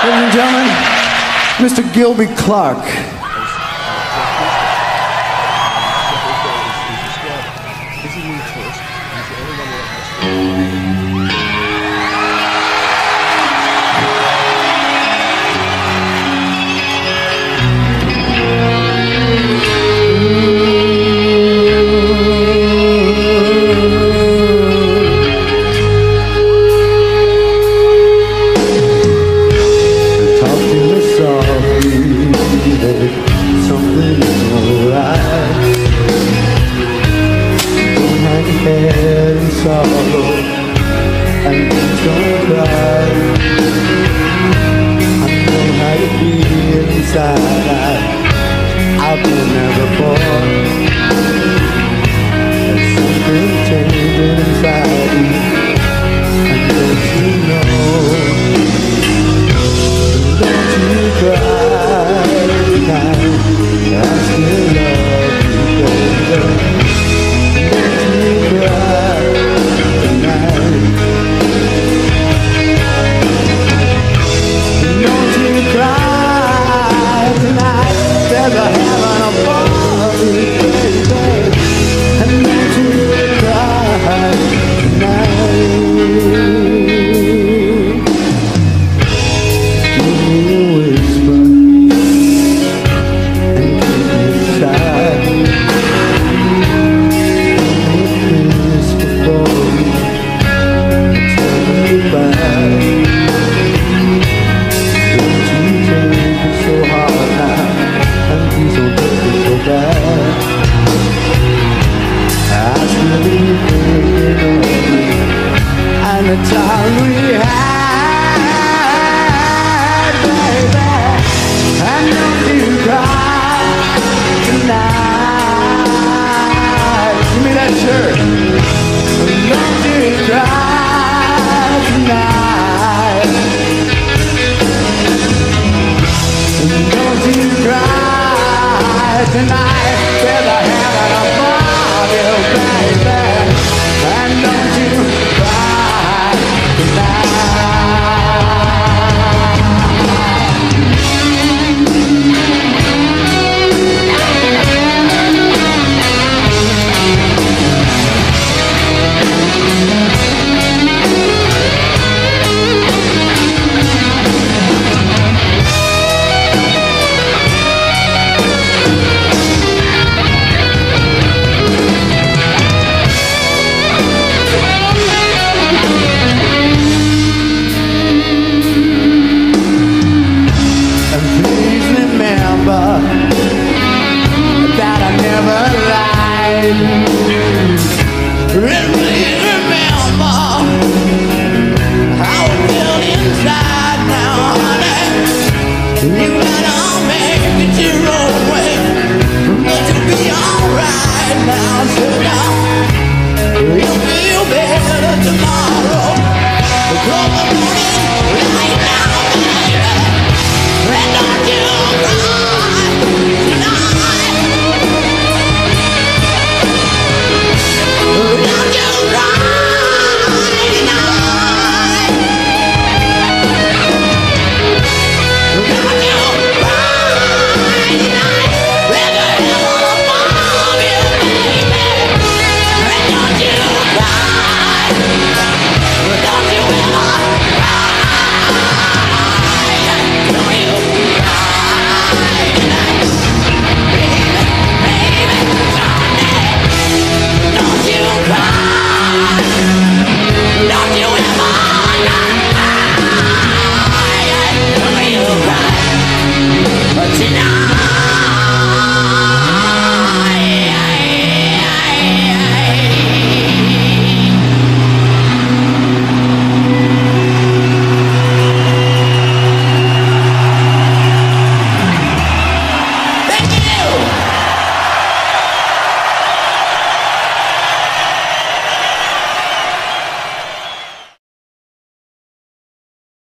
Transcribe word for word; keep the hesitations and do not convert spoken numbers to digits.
Ladies and gentlemen, Mister Gilby Clarke. Sorrow and don't cry. I know how to feel inside. I've been there before. There's something changing inside you, and don't you know? Don't you cry tonight. I still love you, baby. Don't you cry. Don't you cry tonight. There's a heaven above you, baby. And don't you cry tonight. Give me a whisper and keep me inside. Give me a kiss before you tell me goodbye. So hard now, and please don't take it so bad. I still be thinking of you and the time we had, baby. And don't you cry tonight. Give me that shirt. Don't you cry tonight. Don't you cry tonight. There's a heaven above you, baby. And don't you cry tonight. That I never lied.